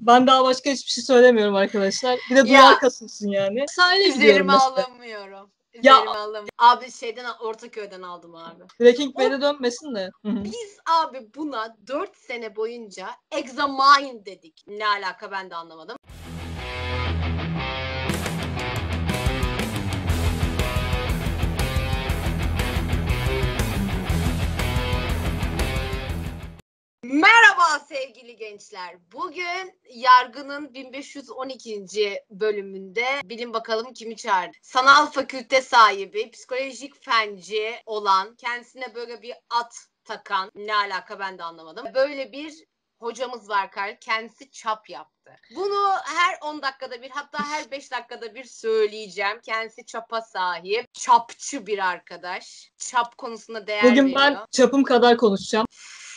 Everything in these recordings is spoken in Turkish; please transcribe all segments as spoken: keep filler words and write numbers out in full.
Ben daha başka hiçbir şey söylemiyorum arkadaşlar. Bir de Ya. duvar kasılsın yani. Sahile gidiyorum Üzerime mesela. alamıyorum. Ya. Üzerime alamıyorum. Abi şeyden Ortaköy'den aldım abi. Breaking O- Bad'e dönmesin de. Hı hı. Biz abi buna dört sene boyunca Examine dedik. Ne alaka ben de anlamadım. Merhaba sevgili gençler. Bugün Yargı'nın bin beş yüz on ikinci bölümünde bilin bakalım kimi çağırdı. Sanal fakülte sahibi, psikolojik fenci olan, kendisine böyle bir at takan, ne alaka ben de anlamadım. Böyle bir hocamız var Karl. Kendisi çap yaptı. Bunu her on dakikada bir, hatta her beş dakikada bir söyleyeceğim. Kendisi çapa sahip, çapçı bir arkadaş. Çap konusunda değer Bugün veriyor. ben çapım kadar konuşacağım.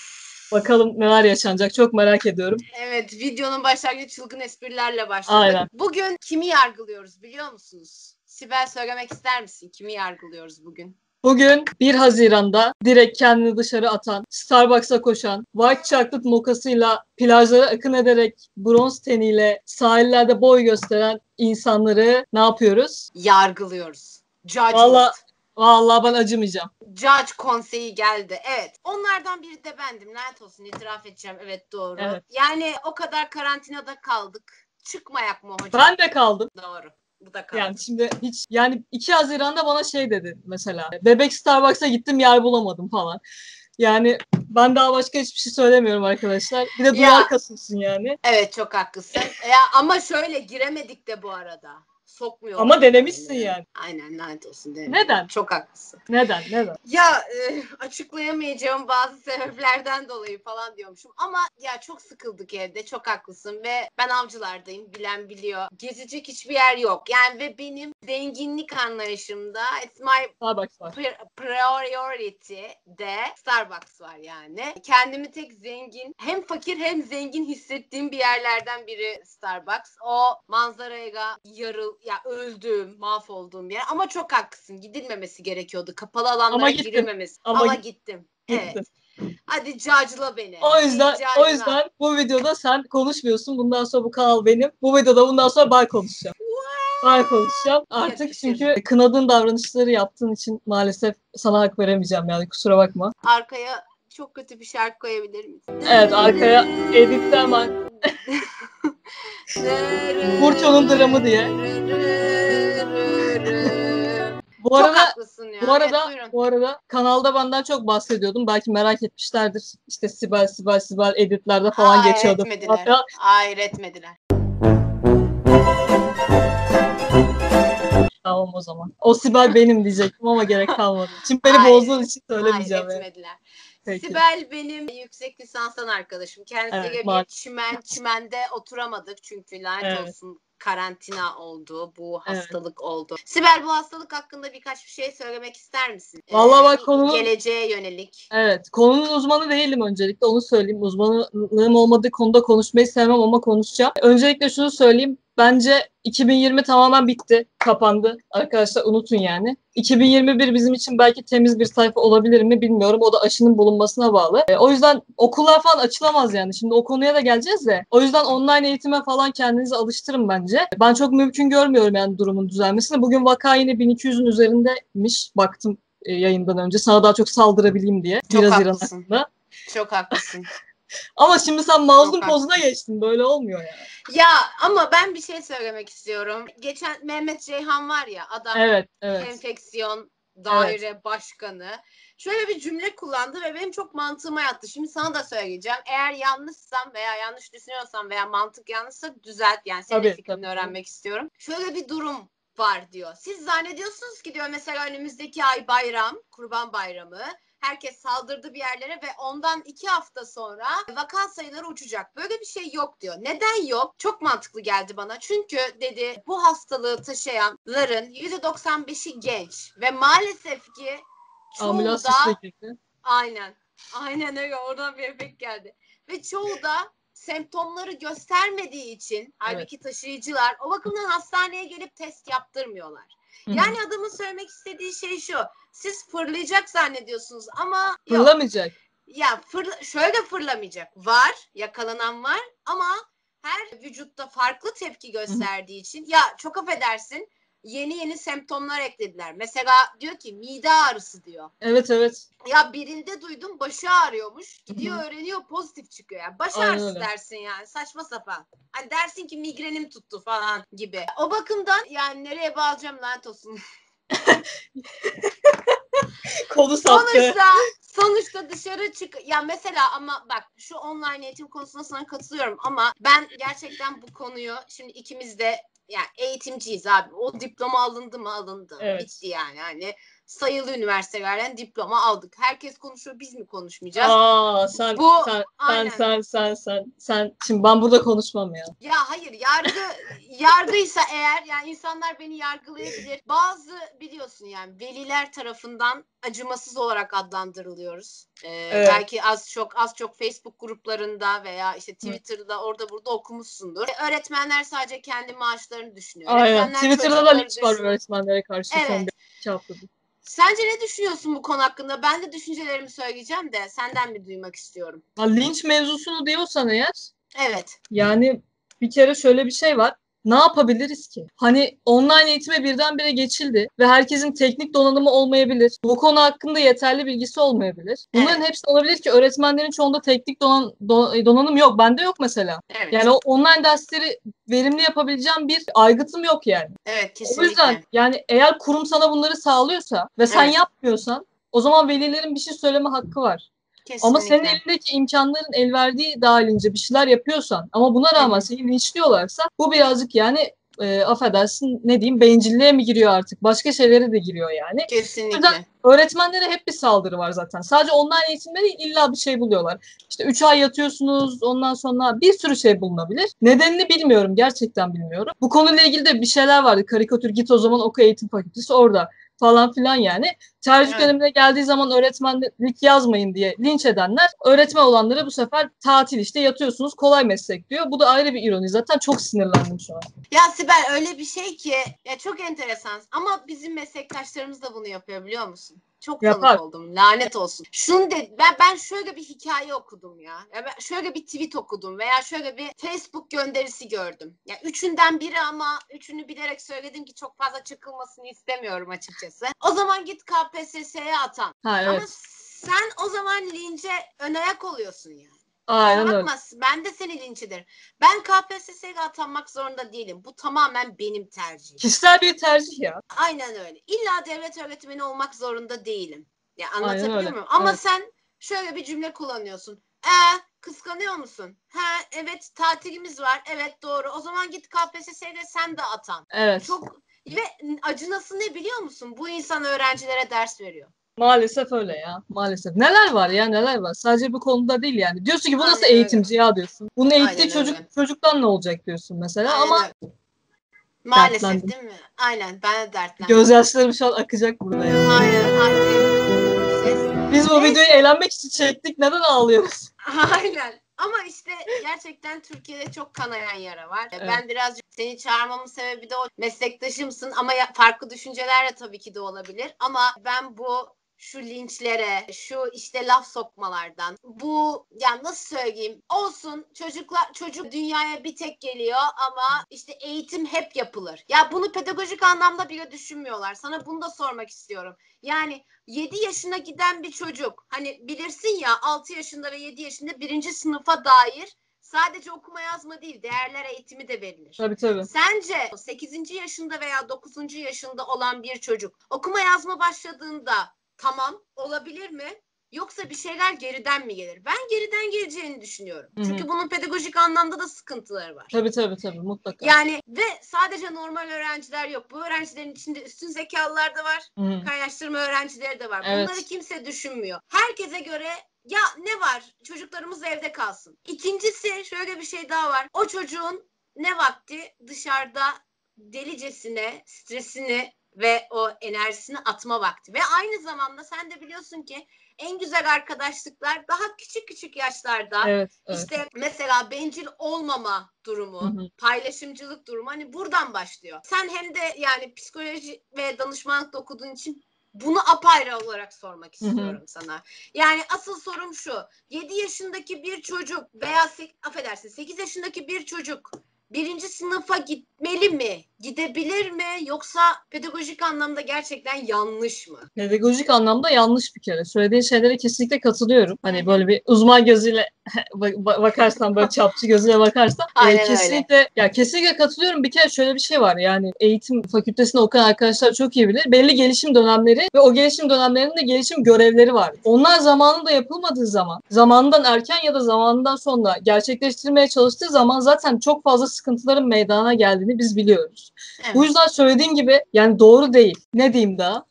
Bakalım neler yaşanacak. Çok merak ediyorum. Evet, videonun başlangıcı çılgın esprilerle başladık. Aynen. Bugün kimi yargılıyoruz biliyor musunuz? Sibel söylemek ister misin? Kimi yargılıyoruz bugün? Bugün bir Haziran'da direkt kendini dışarı atan, Starbucks'a koşan, white chocolate mokasıyla plajlara akın ederek bronz teniyle sahillerde boy gösteren insanları ne yapıyoruz? Yargılıyoruz. Judgment. Valla Vallahi ben acımayacağım. Judge konseyi geldi. Evet. Onlardan biri de bendim. Lanet olsun, itiraf edeceğim. Evet, doğru. Evet. Yani o kadar karantinada kaldık. Çıkmayak mı hocam? Ben de kaldım. Doğru. Bu da kaldı. Yani şimdi hiç yani iki Haziran'da bana şey dedi mesela. Bebek Starbucks'a gittim yer bulamadım falan. Yani ben daha başka hiçbir şey söylemiyorum arkadaşlar. Bir de duvar Ya. kasılsın yani. Evet, çok haklısın. Ya, ama şöyle giremedik de bu arada. Sokmuyor. Ama denemişsin yani. Aynen, lanet olsun denedim. Neden? Çok haklısın. Neden? Neden? Ya e, açıklayamayacağım bazı sebeplerden dolayı falan diyormuşum. Ama ya çok sıkıldık evde. Çok haklısın ve ben avcılardayım. Bilen biliyor. Gezecek hiçbir yer yok. Yani ve benim zenginlik anlayışımda it's my Starbucks var. priority de Starbucks var yani. Kendimi tek zengin, hem fakir hem zengin hissettiğim bir yerlerden biri Starbucks. O manzaraya yarıl, ya öldüğüm, mahvolduğum bir yer. Ama çok haklısın. Gidilmemesi gerekiyordu. Kapalı alanlara Ama gittin. girilmemesi. Ama, Ama git- gittim. gittin. Evet. Hadi cacıla beni. O yüzden Hey, o cacıla. yüzden bu videoda sen konuşmuyorsun. Bundan sonra bu kanal benim. Bu videoda bundan sonra ben konuşacağım. Ben konuşacağım. Artık Yakışır. çünkü kınadığın davranışları yaptığın için maalesef sana hak veremeyeceğim yani kusura bakma. Arkaya çok kötü bir şarkı koyabilir misin? Evet, arkaya editte hemen Burço'nun dramı diye. Bu Çok arada haklısın ya. bu arada Evet, buyurun. bu arada kanalda benden çok bahsediyordum. Belki merak etmişlerdir. İşte Sibel Sibel Sibel editlerde falan Hayır, geçiyordu. etmediler. Hatta Hayır, etmediler. tamam o zaman. O Sibel benim diyecektim ama gerek kalmadı. Şimdi beni Hayır. bozduğun için söylemeyeceğim. Hayır, yani. etmediler. Peki. Sibel benim yüksek lisanstan arkadaşım. Kendisiyle Evet, bir maalesef. çimen çimende oturamadık çünkü lanet Evet. olsun karantina oldu, bu Evet. hastalık oldu. Sibel, bu hastalık hakkında birkaç bir şey söylemek ister misin? Vallahi bak Ee, konunun geleceğe yönelik. Evet, konunun uzmanı değilim öncelikle onu söyleyeyim. Uzmanlığım olmadığı konuda konuşmayı sevmem ama konuşacağım. Öncelikle şunu söyleyeyim. Bence iki bin yirmi tamamen bitti, kapandı. Arkadaşlar unutun yani. iki bin yirmi bir bizim için belki temiz bir sayfa olabilir mi bilmiyorum. O da aşının bulunmasına bağlı. E, o yüzden okullar falan açılamaz yani. Şimdi o konuya da geleceğiz de. O yüzden online eğitime falan kendinizi alıştırın bence. Ben çok mümkün görmüyorum yani durumun düzelmesini. Bugün vaka yine bin iki yüzün üzerindeymiş. Baktım yayından önce sana daha çok saldırabileyim diye. Çok Biraz İran haklısın. hakkında. Çok haklısın. Ama şimdi sen mazlum Çok pozuna haklısın. geçtin. Böyle olmuyor yani. Ya ama ben bir şey söylemek istiyorum. Geçen Mehmet Ceyhan var ya, adam Evet, evet. enfeksiyon daire evet. başkanı. Şöyle bir cümle kullandı ve benim çok mantığıma yattı. Şimdi sana da söyleyeceğim. Eğer yanlışsam veya yanlış düşünüyorsam veya mantık yanlışsa düzelt. Yani senin Tabii, fikrini tabii. öğrenmek istiyorum. Şöyle bir durum var diyor. Siz zannediyorsunuz ki diyor mesela önümüzdeki ay bayram, Kurban Bayramı. Herkes saldırdı bir yerlere ve ondan iki hafta sonra vaka sayıları uçacak. Böyle bir şey yok diyor. Neden yok? Çok mantıklı geldi bana. Çünkü dedi bu hastalığı taşıyanların yüzde doksan beşi genç ve maalesef ki çoğu Ambulans da sürekli. aynen. Aynen öyle. Oradan bir efekt geldi. Ve çoğu da semptomları göstermediği için halbuki evet. taşıyıcılar o bakımdan hastaneye gelip test yaptırmıyorlar. Hı-hı. Yani adamın söylemek istediği şey şu. Siz fırlayacak zannediyorsunuz ama fırlamayacak. Yok. Ya fırla, şöyle fırlamayacak. Var, yakalanan var ama her vücutta farklı tepki gösterdiği için ya çok affedersin yeni yeni semptomlar eklediler. Mesela diyor ki mide ağrısı diyor. Evet evet. Ya birinde duydum başı ağrıyormuş. Gidiyor Hı hı. öğreniyor pozitif çıkıyor. Yani baş Aynen ağrısı öyle. dersin yani saçma sapan. Hani dersin ki migrenim tuttu falan gibi. O bakımdan yani nereye bağlayacağım lanet olsun. Kolu saptı. Sonuçta sonuçta dışarı çık ya mesela ama bak şu online eğitim konusunda sana katılıyorum ama ben gerçekten bu konuyu şimdi ikimiz de yani eğitimciyiz abi. O diploma alındı mı alındı. Evet. Bitti yani. Hani sayılı üniversitelerden diploma aldık. Herkes konuşuyor biz mi konuşmayacağız? Aa sen Bu sen sen aynen. sen sen sen sen şimdi ben burada konuşmam ya. Ya hayır yargı yargıysa eğer yani insanlar beni yargılayabilir. Bazı biliyorsun yani veliler tarafından acımasız olarak adlandırılıyoruz. Ee, Evet. Belki az çok az çok Facebook gruplarında veya işte Hı. Twitter'da orada burada okumuşsundur. Öğretmenler sadece kendi maaşlarını düşünüyor. Aynen. Öğretmenler Twitter'da da çocukları linç var düşünüyor. öğretmenlere karşı son Evet. bir iki haftadır. Sence ne düşünüyorsun bu konu hakkında? Ben de düşüncelerimi söyleyeceğim de senden bir duymak istiyorum. Ha, linç mevzusunu diyorsan eğer Evet. yani bir kere şöyle bir şey var. Ne yapabiliriz ki? Hani online eğitime birdenbire geçildi ve herkesin teknik donanımı olmayabilir. Bu konu hakkında yeterli bilgisi olmayabilir. Bunların Evet. hepsi olabilir ki öğretmenlerin çoğunda teknik donan, don- donanım yok. Bende yok mesela. Evet. Yani o online dersleri verimli yapabileceğim bir aygıtım yok yani. Evet O yüzden kesinlikle. yani eğer kurum sana bunları sağlıyorsa ve sen Evet. yapmıyorsan o zaman velilerin bir şey söyleme hakkı var. Ama senin Kesinlikle. elindeki imkanların el verdiği dahilince bir şeyler yapıyorsan ama buna Hı rağmen hı. seni linçliyorlarsa bu birazcık yani e, affedersin ne diyeyim bencilliğe mi giriyor artık? Başka şeylere de giriyor yani. O yüzden Kesinlikle. öğretmenlere hep bir saldırı var zaten. Sadece online eğitimde değil illa bir şey buluyorlar. İşte üç ay yatıyorsunuz ondan sonra bir sürü şey bulunabilir. Nedenini bilmiyorum gerçekten bilmiyorum. Bu konuyla ilgili de bir şeyler vardı. Karikatür git o zaman oku eğitim fakültesi orada falan filan yani. Tercih Evet. dönemine geldiği zaman öğretmenlik yazmayın diye linç edenler öğretmen olanlara bu sefer tatil işte yatıyorsunuz kolay meslek diyor. Bu da ayrı bir ironi. Zaten çok sinirlendim şu an. Ya Sibel öyle bir şey ki ya çok enteresan ama bizim meslektaşlarımız da bunu yapıyor biliyor musun? Çok tanık Yapar. oldum. Lanet olsun. Şunu de ben ben şöyle bir hikaye okudum ya. Ya ben şöyle bir tweet okudum veya şöyle bir Facebook gönderisi gördüm. Ya üçünden biri ama üçünü bilerek söyledim ki çok fazla çıkılmasını istemiyorum açıkçası. O zaman git K P S S'ye atan. Ha Ama evet. sen o zaman lince ön ayak oluyorsun yani. Kusura Aynen öyle. bakma ben de seni linç ederim. Ben K P S S'ye atanmak zorunda değilim. Bu tamamen benim tercihim. Kişisel bir tercih ya. Aynen öyle. İlla devlet öğretmeni olmak zorunda değilim. Ya Aynen anlatabiliyor öyle. muyum? Ama Evet. sen şöyle bir cümle kullanıyorsun. E kıskanıyor musun? He evet tatilimiz var. Evet doğru. O zaman git K P S S'ye sen de atan. Evet. Çok ve acınası ne biliyor musun? Bu insan öğrencilere ders veriyor. Maalesef öyle ya. Maalesef. Neler var ya neler var. Sadece bu konuda değil yani. Diyorsun ki bu nasıl Aynen öyle. eğitimci ya diyorsun. Bunun eğittiği Aynen çocuk öyle. çocuktan ne olacak diyorsun mesela Aynen ama öyle. Maalesef dertlendim. değil mi? Aynen ben de dertlendim. Gözyaşlarım şu an akacak burada ya. Aynen akacak bu ses. Biz bu videoyu Neyse. eğlenmek için çektik. Neden ağlıyoruz? Aynen. Ama işte gerçekten Türkiye'de çok kanayan yara var. Evet. Ben birazcık seni çağırmamın sebebi de o meslektaşımsın ama ya, farklı düşüncelerle tabii ki de olabilir. Ama ben bu şu linçlere, şu işte laf sokmalardan, bu ya nasıl söyleyeyim olsun çocuklar çocuk dünyaya bir tek geliyor ama işte eğitim hep yapılır. Ya bunu pedagojik anlamda bile düşünmüyorlar. Sana bunu da sormak istiyorum. Yani yedi yaşına giden bir çocuk hani bilirsin ya altı yaşında ve yedi yaşında birinci sınıfa dair sadece okuma yazma değil değerler eğitimi de verilir. Tabii tabii. Sence sekizinci yaşında veya dokuzuncu yaşında olan bir çocuk okuma yazma başladığında tamam olabilir mi? Yoksa bir şeyler geriden mi gelir? Ben geriden geleceğini düşünüyorum. Hı hı. Çünkü bunun pedagojik anlamda da sıkıntıları var. Tabii tabii tabii mutlaka. Yani ve sadece normal öğrenciler yok. Bu öğrencilerin içinde üstün zekalılar da var. Hı hı. Kaynaştırma öğrencileri de var. Evet. Bunları kimse düşünmüyor. Herkese göre ya ne var? Çocuklarımız evde kalsın. İkincisi şöyle bir şey daha var. O çocuğun ne vakti dışarıda delicesine stresini ve o enerjisini atma vakti. Ve aynı zamanda sen de biliyorsun ki en güzel arkadaşlıklar daha küçük küçük yaşlarda Evet, evet. işte mesela bencil olmama durumu, Hı hı. paylaşımcılık durumu hani buradan başlıyor. Sen hem de yani psikoloji ve danışmanlık da okuduğun için Bunu apayrı olarak sormak istiyorum Hı hı. sana. Yani asıl sorum şu. yedi yaşındaki bir çocuk veya se- affedersin sekiz yaşındaki bir çocuk birinci sınıfa gitmeli mi? Gidebilir mi? Yoksa pedagojik anlamda gerçekten yanlış mı? Pedagojik anlamda yanlış bir kere. Söylediğin şeylere kesinlikle katılıyorum. Hı Hani hı. böyle bir uzman gözüyle bak- bak- bakarsan, böyle çapçı gözüyle bakarsan e, Aynen öyle. kesinlikle ya kesinlikle katılıyorum. Bir kere şöyle bir şey var. Yani eğitim fakültesinde okuyan arkadaşlar çok iyi bilir. Belli gelişim dönemleri ve o gelişim dönemlerinde gelişim görevleri var. Onlar zamanında yapılmadığı zaman, zamanından erken ya da zamanından sonra gerçekleştirmeye çalıştığı zaman zaten çok fazla sıkıntıların meydana geldiğini biz biliyoruz. Bu Evet. yüzden söylediğin gibi yani doğru değil. Ne diyeyim daha?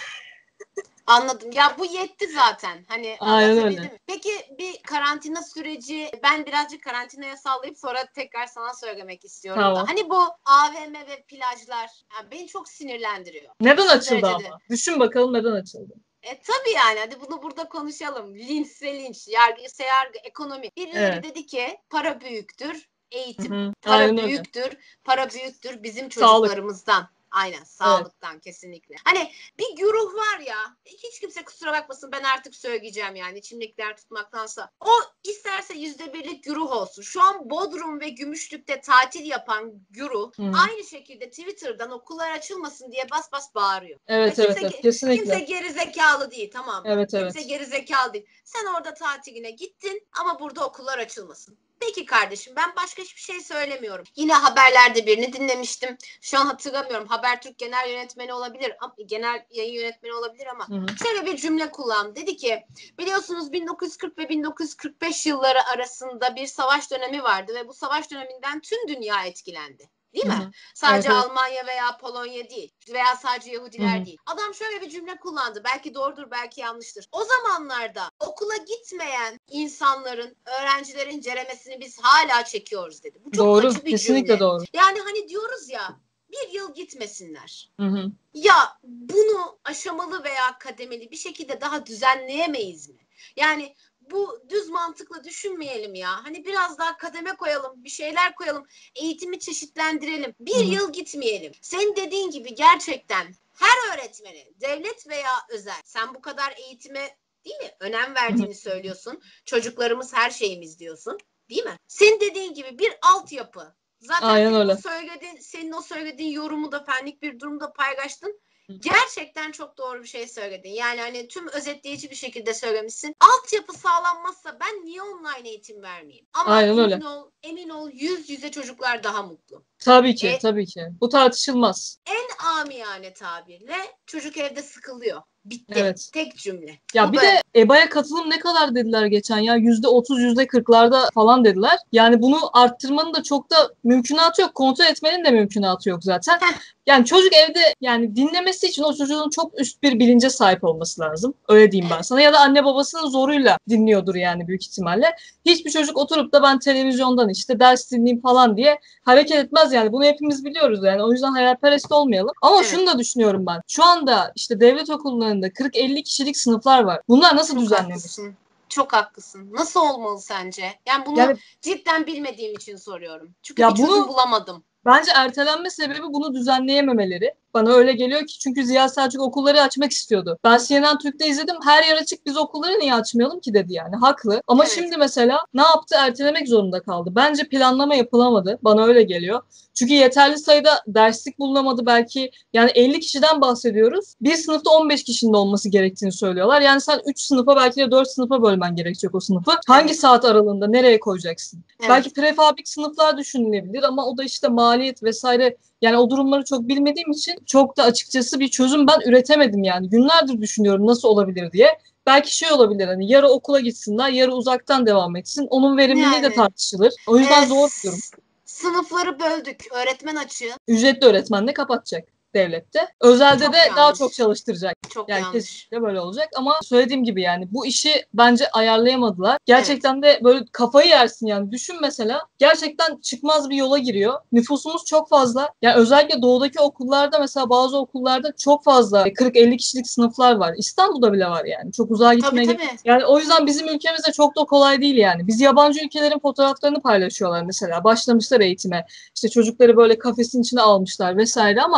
Anladım. Ya bu yetti zaten. Hani Aynen anlatabildim öyle. mi? Peki bir karantina süreci, ben birazcık karantinaya sallayıp sonra tekrar sana söylemek istiyorum da. Tamam. Hani bu A V M ve plajlar yani beni çok sinirlendiriyor. Neden Aşırı açıldı derecede. ama? Düşün bakalım neden açıldı. E tabii yani hadi bunu burada konuşalım. Linçse linç, yargı ise yargı, ekonomi. Birileri Evet. dedi ki para büyüktür, Hı eğitim. hı. Para Aynen öyle. büyüktür, para büyüktür bizim Sağlık. çocuklarımızdan. Aynen Evet. sağlıktan kesinlikle. Hani bir güruh var ya hiç kimse kusura bakmasın ben artık söyleyeceğim yani içimdekiler tutmaktansa. O isterse yüzde birlik güruh olsun. Şu an Bodrum ve Gümüşlük'te tatil yapan güruh Hı hı. aynı şekilde Twitter'dan okullar açılmasın diye bas bas bağırıyor. Ya Evet evet kimse evet. kimse Kesinlikle. geri zekalı değil tamam mı? Evet Kimse evet. geri zekalı değil. Sen orada tatiline gittin ama burada okullar açılmasın. Peki kardeşim ben başka hiçbir şey söylemiyorum. Yine haberlerde birini dinlemiştim. Şu an hatırlamıyorum. Habertürk genel yönetmeni olabilir. Genel yayın yönetmeni olabilir ama Hı hı. şöyle bir cümle kullandı. Dedi ki biliyorsunuz bin dokuz yüz kırk ve bin dokuz yüz kırk beş yılları arasında bir savaş dönemi vardı ve bu savaş döneminden tüm dünya etkilendi. Değil Hı mi? hı. Evet Sadece evet. Almanya veya Polonya değil veya sadece Hı Yahudiler hı. değil. Adam şöyle bir cümle kullandı. Belki doğrudur, belki yanlıştır. O zamanlarda okula gitmeyen insanların, öğrencilerin ceremesini biz hala çekiyoruz dedi. Bu çok Doğru. acı bir Kesinlikle cümle. doğru. Yani hani diyoruz ya bir yıl gitmesinler. Hı hı. Ya bunu aşamalı veya kademeli bir şekilde daha düzenleyemeyiz mi? Yani bu düz mantıkla düşünmeyelim ya. Hani biraz daha kademe koyalım, bir şeyler koyalım, eğitimi çeşitlendirelim. Hı Bir hı. yıl gitmeyelim. Senin dediğin gibi gerçekten her öğretmene, devlet veya özel, sen bu kadar eğitime değil mi? Önem Hı hı. verdiğini söylüyorsun. Çocuklarımız her şeyimiz diyorsun. Değil mi? Senin dediğin gibi bir altyapı. Zaten Aynen senin o öyle. söylediğin, senin o söylediğin yorumu da benlik bir durumda paylaştın. Hı hı. Gerçekten çok doğru bir şey söyledin. Yani hani tüm özetleyici bir şekilde söylemişsin. Altyapı sağlanmazsa ben niye online eğitim vermeyeyim? Ama Aynen öyle. emin ol, emin ol yüz yüze çocuklar daha mutlu. Tabii ki, E, tabii ki. Bu tartışılmaz. en amiyane tabirle çocuk evde sıkılıyor. Bitti. Evet. Tek cümle. Ya Bu bir de böyle. E B A'ya katılım ne kadar dediler geçen ya? Yüzde otuz, yüzde kırklarda falan dediler. Yani bunu arttırmanın da çok da mümkünatı yok. Kontrol etmenin de mümkünatı yok zaten. Heh, Yani çocuk evde yani dinlemesi için o çocuğun çok üst bir bilince sahip olması lazım. Öyle diyeyim ben evet. sana. Ya da anne babasının zoruyla dinliyordur yani büyük ihtimalle. Hiçbir çocuk oturup da ben televizyondan işte ders dinleyeyim falan diye hareket etmez yani. Bunu hepimiz biliyoruz yani. O yüzden hayalperest olmayalım. Ama Evet. şunu da düşünüyorum ben. Şu anda işte devlet okullarında kırk elli kişilik sınıflar var. Bunlar nasıl Çok düzenlenir? haklısın. Çok haklısın. Nasıl olmalı sence? Yani bunu Yani cidden bilmediğim için soruyorum. Çünkü bir ya çözüm bunu bulamadım. bence ertelenme sebebi bunu düzenleyememeleri. Bana öyle geliyor ki çünkü Ziya Selçuk okulları açmak istiyordu. Ben C N N Türk'te izledim. Her yer açık biz okulları niye açmayalım ki dedi yani. Haklı. Ama Evet. şimdi mesela ne yaptı? Ertelemek zorunda kaldı. Bence planlama yapılamadı. Bana öyle geliyor. Çünkü yeterli sayıda derslik bulunamadı belki. Yani elli kişiden bahsediyoruz. Bir sınıfta on beş kişinin olması gerektiğini söylüyorlar. Yani sen üç sınıfa belki de dört sınıfa bölmen gerekecek o sınıfı. Hangi Evet. saat aralığında nereye koyacaksın? Belki Evet. prefabrik sınıflar düşünülebilir ama o da işte maliyet vesaire yani o durumları çok bilmediğim için çok da açıkçası bir çözüm ben üretemedim yani. Günlerdir düşünüyorum nasıl olabilir diye. Belki şey olabilir hani yarı okula gitsinler, yarı uzaktan devam etsin. Onun verimliliği de Yani tartışılır. O yüzden e, zor bir durum. sınıfları böldük. Öğretmen açığı. Ücretli öğretmenle kapatacak devlette. Özelde de Çok daha çok yanlış. çalıştıracak. Çok Yani yanlış. kesinlikle böyle olacak ama söylediğim gibi yani bu işi bence ayarlayamadılar. Evet. Gerçekten de böyle kafayı yersin yani. Düşün mesela gerçekten çıkmaz bir yola giriyor. Nüfusumuz çok fazla. Yani özellikle doğudaki okullarda mesela bazı okullarda çok fazla kırk elli kişilik sınıflar var. İstanbul'da bile var yani. Çok uzağa Tabii gitmeye gerek yok. tabii. Yani o yüzden bizim ülkemizde çok da kolay değil yani. Biz yabancı ülkelerin fotoğraflarını paylaşıyorlar mesela. Başlamışlar eğitime. İşte çocukları böyle kafesin içine almışlar vesaire ama ya bizim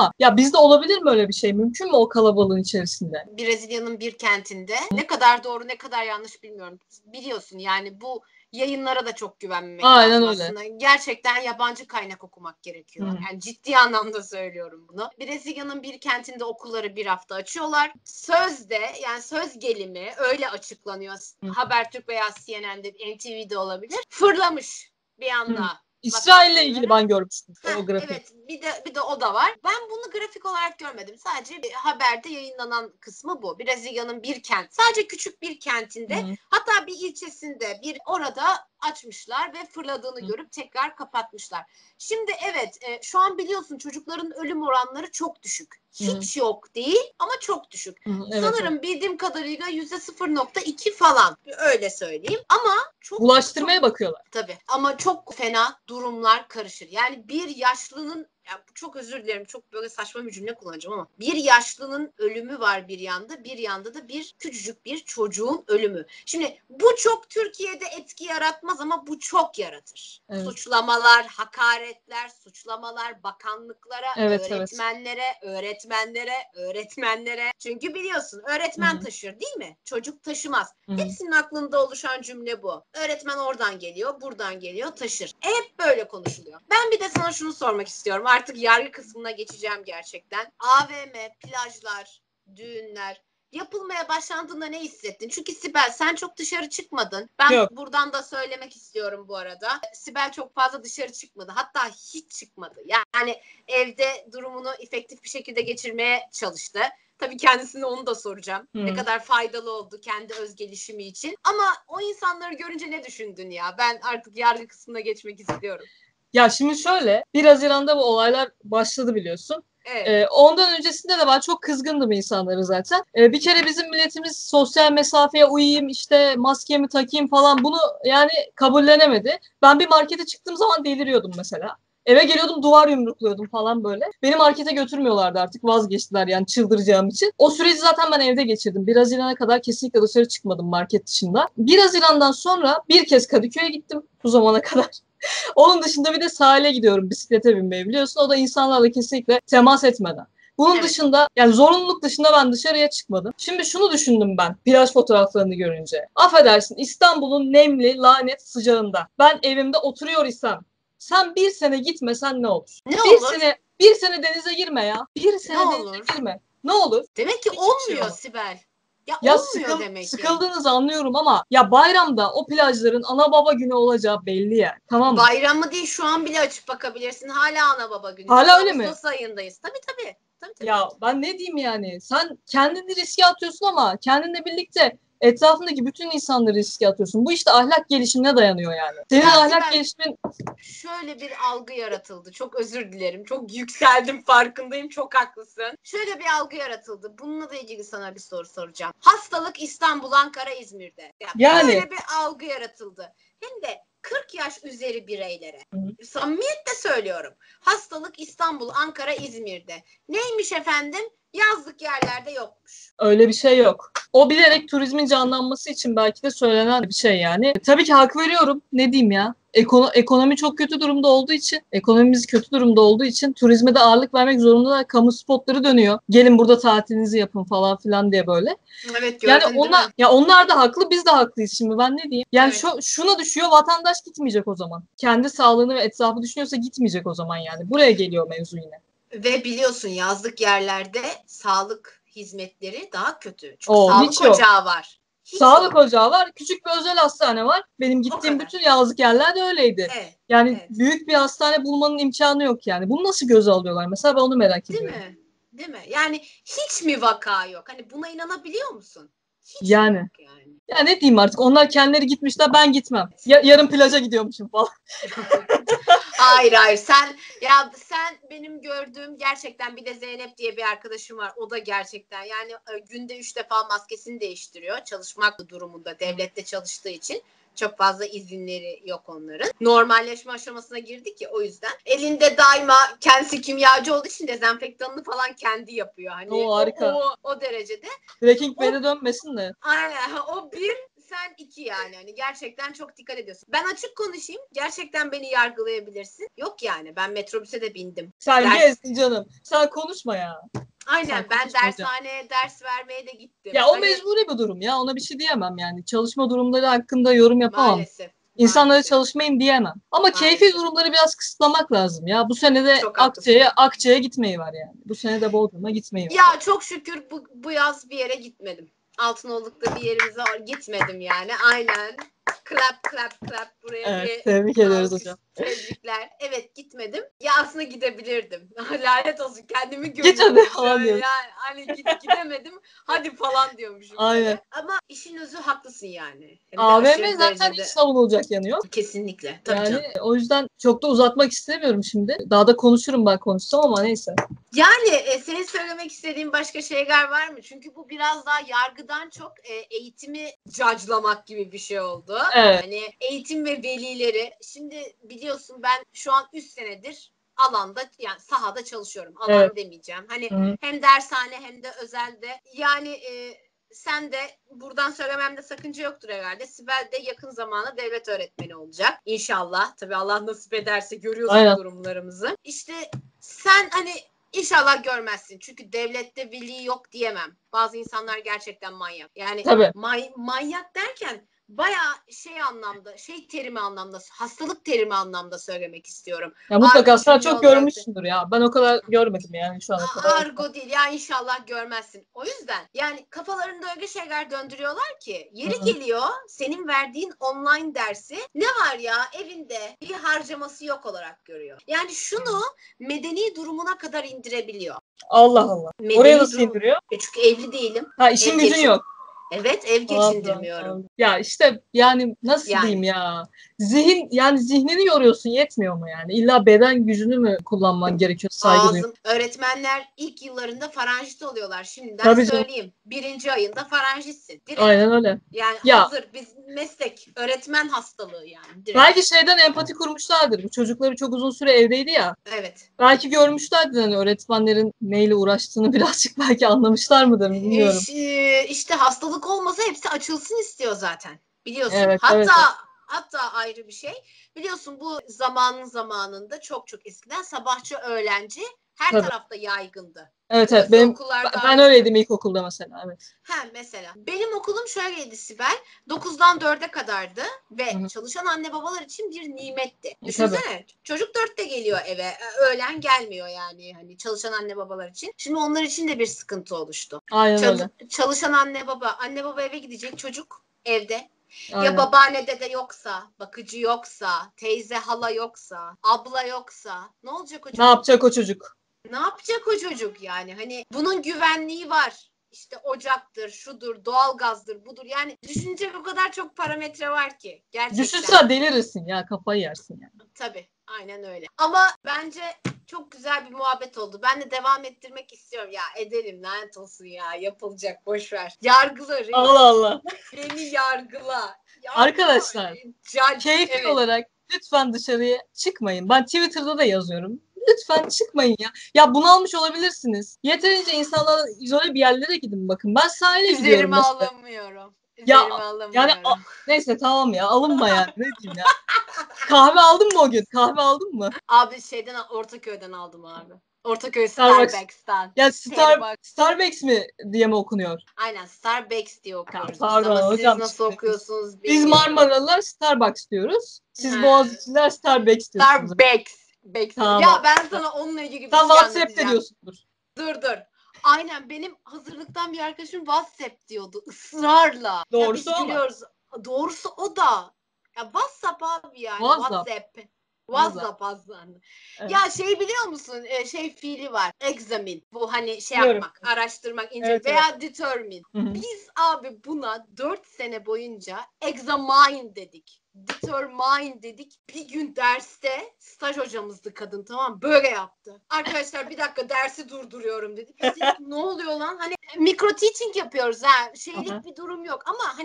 Bizde olabilir mi öyle bir şey? Mümkün mü o kalabalığın içerisinde? Brezilya'nın bir kentinde. Ne kadar doğru ne kadar yanlış bilmiyorum. Biliyorsun yani bu yayınlara da çok güvenmemek Aynen lazım öyle. aslında. Gerçekten yabancı kaynak okumak gerekiyor. Hı. Yani ciddi anlamda söylüyorum bunu. Brezilya'nın bir kentinde okulları bir hafta açıyorlar. Sözde yani söz gelimi öyle açıklanıyor. Hı. Habertürk veya C N N'de, N T V'de olabilir. Fırlamış bir Hı. anda. İsrail'le ilgili ben görmüştüm Heh, o grafiği. evet bir de bir de o da var. Ben bunu grafik olarak görmedim. Sadece bir haberde yayınlanan kısmı bu. Brezilya'nın bir kent. Sadece küçük bir kentinde Hı. hatta bir ilçesinde bir orada açmışlar ve fırladığını Hı. görüp tekrar kapatmışlar. Şimdi evet e, şu an biliyorsun çocukların ölüm oranları çok düşük. Hiç Hı. yok değil ama çok düşük. Hı. Evet, Sanırım evet. bildiğim kadarıyla yüzde sıfır nokta iki falan. Öyle söyleyeyim. Ama çok Bulaştırmaya çok bakıyorlar. tabii ama çok fena durumlar karışır. Yani bir yaşlının ya çok özür dilerim çok böyle saçma bir cümle kullanacağım ama bir yaşlının ölümü var bir yanda bir yanda da bir küçücük bir çocuğun ölümü. Şimdi bu çok Türkiye'de etki yaratmaz ama bu çok yaratır. Evet. Suçlamalar, hakaretler, suçlamalar bakanlıklara, Evet, evet. öğretmenlere, öğretmenlere, öğretmenlere. Çünkü biliyorsun öğretmen Hı. taşır değil mi? Çocuk taşımaz. Hı. Hepsinin aklında oluşan cümle bu. Öğretmen oradan geliyor, buradan geliyor, taşır. Hep böyle konuşuluyor. Ben bir de sana şunu sormak istiyorum. Artık yargı kısmına geçeceğim gerçekten. A V M, plajlar, düğünler yapılmaya başlandığında ne hissettin? Çünkü Sibel sen çok dışarı çıkmadın. Ben Yok. buradan da söylemek istiyorum bu arada. Sibel çok fazla dışarı çıkmadı. Hatta hiç çıkmadı. Yani evde durumunu efektif bir şekilde geçirmeye çalıştı. Tabii kendisine onu da soracağım. Hı. Ne kadar faydalı oldu kendi öz gelişimi için. Ama o insanları görünce ne düşündün ya? Ben artık yargı kısmına geçmek istiyorum. Ya şimdi şöyle, bir Haziran'da bu olaylar başladı biliyorsun. Evet. Ee, ondan öncesinde de ben çok kızgındım insanlara zaten. Ee, bir kere bizim milletimiz sosyal mesafeye uyayım, işte maskemi takayım falan bunu yani kabullenemedi. Ben bir markete çıktığım zaman deliriyordum mesela. Eve geliyordum duvar yumrukluyordum falan böyle. Beni markete götürmüyorlardı artık vazgeçtiler yani çıldıracağım için. O süreci zaten ben evde geçirdim. bir Haziran'a kadar kesinlikle dışarı çıkmadım market dışında. bir Haziran'dan sonra bir kez Kadıköy'e gittim bu zamana kadar. Onun dışında bir de sahile gidiyorum bisiklete binmeye biliyorsun. O da insanlarla kesinlikle temas etmeden. Bunun Evet. dışında yani zorunluluk dışında ben dışarıya çıkmadım. Şimdi şunu düşündüm ben plaj fotoğraflarını görünce. Affedersin İstanbul'un nemli lanet sıcağında ben evimde oturuyor isem sen bir sene gitmesen ne olur? Ne Bir olur? sene bir sene denize girme ya. Bir Ne sene denize olur? girme. Ne olur? Demek ki Hiçbir şey olmuyor olmaz. Sibel. Ya Ya olmuyor sıkıl, demek ki. sıkıldığınızı anlıyorum ama ya bayramda o plajların ana baba günü olacağı belli yani. Tamam mı? Bayramı değil şu an bile açıp bakabilirsin. Hala ana baba günü. Hala Şu an öyle mi? Ağustos ayındayız. Tabii tabii. Tabii tabii. Ya ben ne diyeyim yani? Sen kendini riske atıyorsun ama kendinle birlikte etrafındaki bütün insanları riske atıyorsun. Bu işte ahlak gelişimine dayanıyor yani. Senin Ya ahlak Sibel gelişimin şöyle bir algı yaratıldı. Çok özür dilerim. Çok yükseldim farkındayım. Çok haklısın. Şöyle bir algı yaratıldı. Bununla da ilgili sana bir soru soracağım. Hastalık İstanbul, Ankara, İzmir'de. Ya yani. böyle bir algı yaratıldı. Hem de kırk yaş üzeri bireylere. Hı. Samimiyetle söylüyorum. Hastalık İstanbul, Ankara, İzmir'de. Neymiş efendim? Yazlık yerlerde yokmuş. Öyle bir şey yok. O bilerek turizmin canlanması için belki de söylenen bir şey yani. E, tabii ki hak veriyorum. Ne diyeyim ya? Ekono- ekonomi çok kötü durumda olduğu için, ekonomimiz kötü durumda olduğu için turizme de ağırlık vermek zorundalar. Kamu spotları dönüyor. Gelin burada tatilinizi yapın falan filan diye böyle. Evet Yani gördün değil ona mi? ya onlar da haklı, biz de haklıyız şimdi ben ne diyeyim? Yani Evet. şu şuna düşüyor vatandaş gitmeyecek o zaman. Kendi sağlığını ve etrafı düşünüyorsa gitmeyecek o zaman yani. Buraya geliyor mevzu yine. Ve biliyorsun yazlık yerlerde sağlık hizmetleri daha kötü. Çünkü O sağlık hiç yok. ocağı var. Hiç Sağlık yok. ocağı var. Küçük bir özel hastane var. Benim O gittiğim kadar. bütün yazlık yerler de öyleydi. Evet. Yani Evet. büyük bir hastane bulmanın imkanı yok yani. Bunu nasıl göze alıyorlar? Mesela ben onu merak Değil ediyorum. mi? Değil mi? Yani hiç mi vaka yok? Hani buna inanabiliyor musun? Hiç mi Yani. yok yani? Ya ne diyeyim artık? Onlar kendileri gitmişler, ben gitmem. Ya, yarın plaja gidiyormuşum falan. Hayır hayır sen ya sen benim gördüğüm gerçekten bir de Zeynep diye bir arkadaşım var. O da gerçekten yani e, günde üç defa maskesini değiştiriyor. Çalışmak durumunda devlette çalıştığı için. Çok fazla izinleri yok onların. Normalleşme aşamasına girdik ya o yüzden. Elinde daima kendisi kimyacı olduğu için dezenfektanını falan kendi yapıyor. Hani O o harika. o, o derecede. Breaking O Bad'e dönmesin de. aynen o bir sen iki yani. Hani gerçekten çok dikkat ediyorsun. Ben açık konuşayım. Gerçekten beni yargılayabilirsin. Yok yani. Ben metrobüse de bindim. Sen Ders... gezsin canım. Sen konuşma ya. Aynen Sen ben konuşma hocam. dershaneye ders vermeye de gittim. Ya o Hani... mecburi bir durum ya. Ona bir şey diyemem yani. Çalışma durumları hakkında yorum yapamam. Maalesef. İnsanlara maalesef. çalışmayın diyemem. Ama Maalesef. keyfi durumları biraz kısıtlamak lazım ya. Bu sene de Akça'ya Akça'ya gitmeyi var yani. Bu sene de Bodrum'a gitmeyi var. Ya çok şükür bu, bu yaz bir yere gitmedim. Altınoluk'ta bir yerimize gitmedim yani. Aynen. Clap clap clap buraya Evet, bir tebrik ediyoruz alkış, hocam. tebrikler. Evet gitmedim. Ya aslında gidebilirdim. Lanet olsun kendimi Git görüyorum. hadi falan diyorsun. Yani hani git, gidemedim. Hadi falan diyormuşum. Aynen. Böyle. Ama işin özü haklısın yani. Hem de A V M aşırı zaten derecede. hiç savunulacak yanı yok. Kesinlikle. Tabii Yani canım. o yüzden çok da uzatmak istemiyorum şimdi. Daha da konuşurum ben konuşsam ama neyse. Yani e, senin söylemek istediğin başka şeyler var mı? Çünkü bu biraz daha yargıdan çok e, eğitimi judge'lamak gibi bir şey oldu. Evet. Hani eğitim ve velileri. Şimdi biliyorsun ben şu an üç senedir alanda yani sahada çalışıyorum. Alan Evet. demeyeceğim. Hani Hı-hı. hem dershane hem de özelde. Yani e, sen de buradan söylememde sakınca yoktur herhalde. Sibel de yakın zamanda devlet öğretmeni olacak. İnşallah. Tabii Allah nasip ederse görüyorsun Aynen. durumlarımızı. İşte sen hani İnşallah görmezsin. Çünkü devlette veli yok diyemem. Bazı insanlar gerçekten manyak. Yani Tabii. may- manyak derken bayağı şey anlamda, şey terimi anlamda, hastalık terimi anlamda söylemek istiyorum. Ya mutlaka Argo sen cümle çok olarak da- görmüşsündür ya. Ben o kadar görmedim yani şu ana kadar. Argo değil ya inşallah görmezsin. O yüzden yani kafalarında öyle şeyler döndürüyorlar ki yeri Hı-hı. geliyor senin verdiğin online dersi ne var ya evinde bir harcaması yok olarak görüyor. Yani şunu medeni durumuna kadar indirebiliyor. Allah Allah. Medeni Oraya nasıl durum. indiriyor? E çünkü evli değilim. Ha işin Ev gücün geçin. yok. Evet ev Allah geçindirmiyorum. Allah. Ya işte yani nasıl Yani. diyeyim ya? Zihin yani zihnini yoruyorsun yetmiyor mu yani? İlla beden gücünü mü kullanman gerekiyor saygı duyup? Ağzım. Öğretmenler ilk yıllarında faranjit oluyorlar. Şimdiden Tabii canım. söyleyeyim. Birinci ayında faranjitsin. Direkt. Aynen öyle. Yani Ya hazır. Biz meslek. Öğretmen hastalığı yani. Direkt. belki şeyden empati kurmuşlardır. Bu çocukları çok uzun süre evdeydi ya. Evet. Belki görmüşlerdir hani öğretmenlerin neyle uğraştığını birazcık belki anlamışlar mıdır bilmiyorum. E, işte hastalık olmasa hepsi açılsın istiyor zaten. Biliyorsun. Evet, hatta evet. hatta ayrı bir şey. Biliyorsun bu zamanın zamanında çok çok eskiden sabahçı öğlenci her Tabii. tarafta yaygındı. Evet evet Özel benim okullarda ben ayrı. öyleydim ilkokulda mesela evet. Ha mesela. Benim okulum şöyleydi Sibel. dokuzdan dörde kadardı ve Hı hı. çalışan anne babalar için bir nimetti. E, tabii. Düşünsene çocuk dörtte geliyor eve. e, Öğlen gelmiyor yani hani çalışan anne babalar için. Şimdi onlar için de bir sıkıntı oluştu. Aynen Çal- öyle. çalışan anne baba. Anne baba eve gidecek çocuk evde. Ya Aynen. babaanne dede yoksa, bakıcı yoksa, teyze hala yoksa, abla yoksa ne olacak o Ne çocuk? yapacak o çocuk? Ne yapacak o çocuk yani? Hani bunun güvenliği var. İşte ocaktır, şudur, doğalgazdır, budur. Yani düşünecek o kadar çok parametre var ki. Gerçekten. Düşünsen delirirsin ya kafayı yersin yani. Tabii. Aynen öyle. Ama bence çok güzel bir muhabbet oldu. Ben de devam ettirmek istiyorum. Ya edelim lanet olsun ya. Yapılacak boş ver. Yargıla reis. Allah Allah. Beni yargıla. Yargıla. Arkadaşlar Judge. keyfi Evet. olarak lütfen dışarıya çıkmayın. Ben Twitter'da da yazıyorum. Lütfen çıkmayın ya. Ya bunalmış olabilirsiniz. Yeterince insanlarla izole bir yerlere gidin bakın. Ben sahile gidiyorum Üzerime mesela. alamıyorum. Ya Üzerime yani alamıyorum. a- neyse tamam ya alınma yani ne diyeyim ya. Kahve aldın mı o gün? Kahve aldın mı? Abi şeyden Ortaköy'den aldım abi. Ortaköy Starbucks. Starbucks'tan. Ya Star Starbucks. Starbucks mi diye mi okunuyor? Aynen Starbucks diye Ya okuyoruz biz pardon ama siz hocam nasıl şimdi biz, okuyorsunuz biz bilmiyorum. Marmaralılar Starbucks diyoruz. Siz He. Boğaziçi'liler Starbucks diyorsunuz. Starbucks. Becks. Tamam. Ya ben sana onunla ilgili bir Sen şey WhatsApp'te anlatacağım. diyorsundur. Dur dur. Aynen benim hazırlıktan bir arkadaşım WhatsApp diyordu ısrarla. Ya biz Doğrusu o mu? gülüyoruz. Doğrusu o da. Ya WhatsApp abi yani WhatsApp. WhatsApp. WhatsApp. WhatsApp aslında. Evet. Ya şey biliyor musun? Ee, şey fiili var. Examine. Bu hani şey Biliyorum. yapmak, araştırmak, incelemek Evet, veya determine. Hı hı. Biz abi buna dört sene boyunca examine dedik. Determine dedik. Bir gün derste staj hocamızdı kadın tamam böyle yaptı. Arkadaşlar bir dakika dersi durduruyorum dedi. Biz dedik ne oluyor lan? Hani mikro teaching yapıyoruz ha. Şeylik Aha. bir durum yok ama hani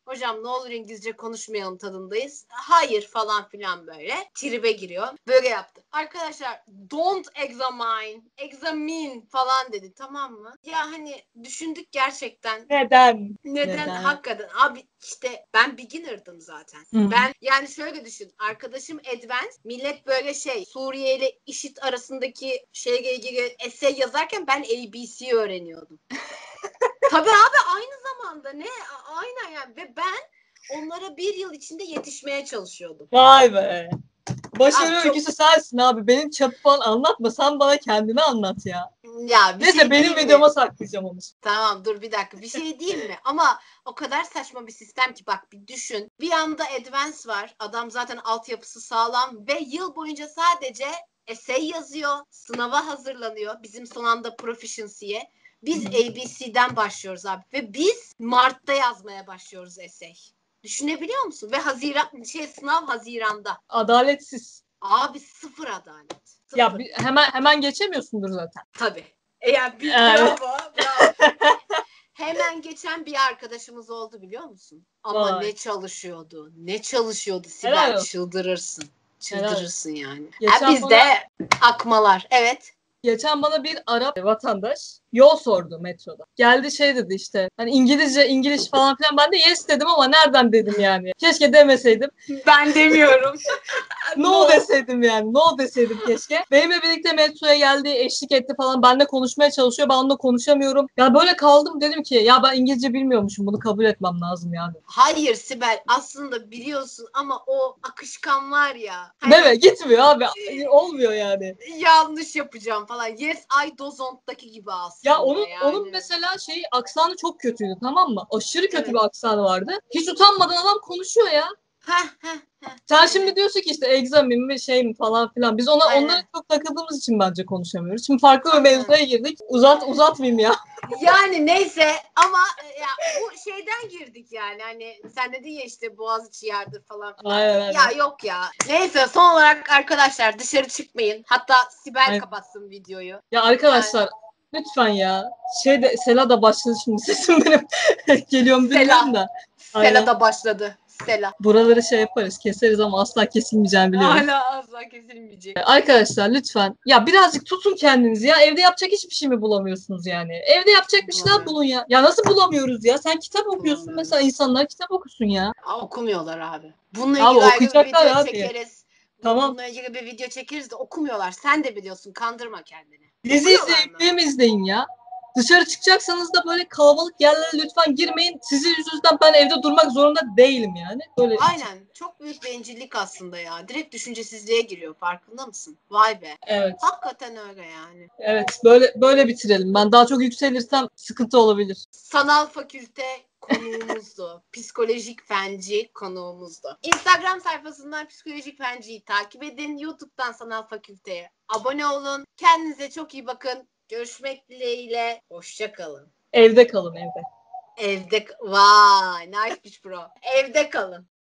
hocam ne olur İngilizce konuşmayalım tadındayız. Hayır falan filan böyle. Tribe giriyor. Böyle yaptı. Arkadaşlar don't examine, examine falan dedi, tamam mı? Ya hani düşündük gerçekten. Neden? Neden? Neden? Hakikaten abi işte ben beginner'dım zaten. Hı. Ben yani şöyle düşün. Arkadaşım advanced. Millet böyle şey Suriye ile IŞİD arasındaki şeyle ilgili essay yazarken ben A B C öğreniyordum. Tabii abi aynı zamanda ne? Aynen yani ve ben onlara bir yıl içinde yetişmeye çalışıyordum. Vay be. Başarı Abi çok- öyküsü sensin abi. Benim çapı falan anlatma. Sen bana kendini anlat ya. Ya bir Neyse şey benim diyeyim mi? videoma saklayacağım onu. Tamam dur bir dakika. Bir şey diyeyim mi? Ama o kadar saçma bir sistem ki bak bir düşün. Bir anda advance var. Adam zaten altyapısı sağlam ve yıl boyunca sadece essay yazıyor. Sınava hazırlanıyor. Bizim son anda proficiency'ye. Biz A B C'den başlıyoruz abi. Ve biz Mart'ta yazmaya başlıyoruz essay. Düşünebiliyor musun? Ve Haziran şey sınav Haziran'da. Adaletsiz. Abi sıfır adalet. Sıfır. Ya bir- hemen hemen geçemiyorsundur zaten. Tabii. E yani bir Evet. bravo, bravo. Hemen geçen bir arkadaşımız oldu biliyor musun? Ama Vay. ne çalışıyordu. Ne çalışıyordu Helal Sibel. olsun. Çıldırırsın. Helal Çıldırırsın yani. Geçen Ha, bizde akmalar. Evet. Geçen bana bir Arap vatandaş yol sordu metroda. Geldi şey dedi işte hani İngilizce, İngiliz falan filan. Ben de yes dedim ama nereden dedim yani. Keşke demeseydim. Ben demiyorum. No deseydim yani. No deseydim keşke. Benimle birlikte metroya geldi, eşlik etti falan. Benimle konuşmaya çalışıyor. Ben onunla konuşamıyorum. Ya böyle kaldım, dedim ki ya ben İngilizce bilmiyormuşum. Bunu kabul etmem lazım yani. Hayır Sibel aslında biliyorsun ama o akışkan var ya. Hani Değil mi? Gitmiyor abi. Olmuyor yani. yanlış yapacağım falan. Yes I doesn't'taki gibi aslında Ya onun yani. onun mesela şey aksanı çok kötüydü, tamam mı? Aşırı kötü Evet. bir aksanı vardı. Hiç utanmadan adam konuşuyor ya. Heh heh heh. Sen Aynen. şimdi diyorsun ki işte egzamin mi şey mi falan filan. Biz ona Aynen. onlara çok takıldığımız için bence konuşamıyoruz. Şimdi farklı bir Aynen. mevzuya girdik. Uzat uzatmayayım ya. Yani neyse ama ya bu şeyden girdik yani hani sen dedin ya işte Boğaziçi yardır falan filan. Aynen, aynen. Ya yok ya. Neyse son olarak arkadaşlar dışarı çıkmayın. Hatta Sibel Aynen. kapatsın videoyu. Ya arkadaşlar lütfen ya. Şey de Sela da başladı şimdi, sesim benim geliyorum bilmiyorum da. Sela Aynen. da başladı. Sela. Buraları şey yaparız, keseriz ama asla kesilmeyeceğini biliyorum. Hala asla kesilmeyecek. Arkadaşlar lütfen ya birazcık tutun kendinizi ya. Evde yapacak hiçbir şey mi bulamıyorsunuz yani? Evde yapacak bir şeyler bulun ya. Ya nasıl bulamıyoruz ya? Sen kitap okuyorsun Bulamıyoruz. mesela, insanlar kitap okusun ya. Aa, okumuyorlar abi. Bununla Abi ilgili ayrı bir okuyacaklar video abi. çekeriz. Tamam. Bununla ilgili bir video çekeriz de okumuyorlar. Sen de biliyorsun. Kandırma kendini. Dizi Okuyorlar izleyin, mı? film izleyin ya. Dışarı çıkacaksanız da böyle kalabalık yerlere lütfen girmeyin. Sizin yüzünüzden ben evde durmak zorunda değilim yani. Böyle Aynen. Çok büyük bencillik aslında ya. Direkt düşüncesizliğe giriyor. Farkında mısın? Vay be. evet. Hakikaten öyle yani. Evet. Böyle böyle bitirelim. Ben daha çok yükselirsem sıkıntı olabilir. Sanal fakülte konuğumuzdu. Psikolojik fenci konuğumuzdu. Instagram sayfasından Psikolojik Fenci'yi takip edin. YouTube'dan Sanal Fakülte'ye abone olun. Kendinize çok iyi bakın. Görüşmek dileğiyle. Hoşça kalın. Evde kalın, evde. Evde vay nice bitch bro. Evde kalın.